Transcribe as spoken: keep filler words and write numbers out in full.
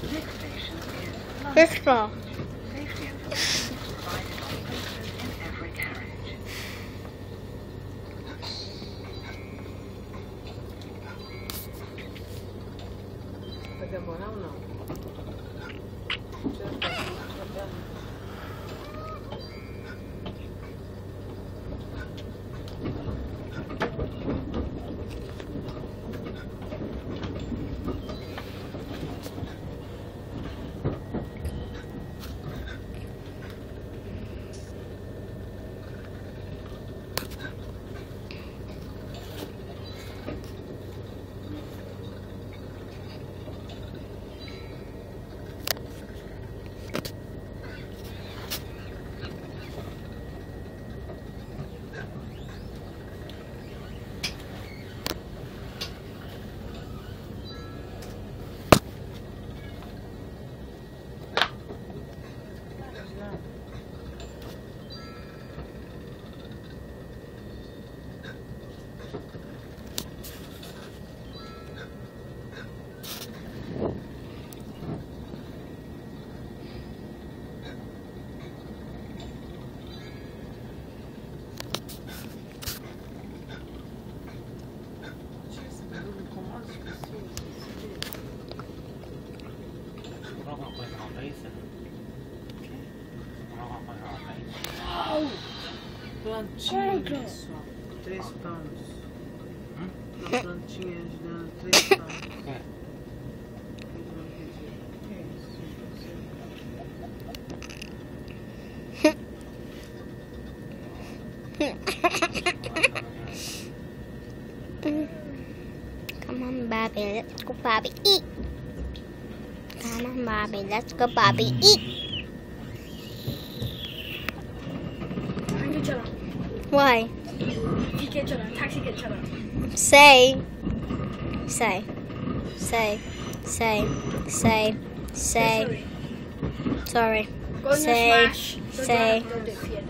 Next station is London. This far. Safety information is provided on posters in every carriage. Vai demorar ou não? Plantinha só, três pounds. Hum? Uma plantinha dando três pounds. É. Come on, Bobby, let's go, Bobby, eat. Come on, Bobby, let's go, Bobby, eat. Why? Say, say, say, say, say, say, sorry, say, say.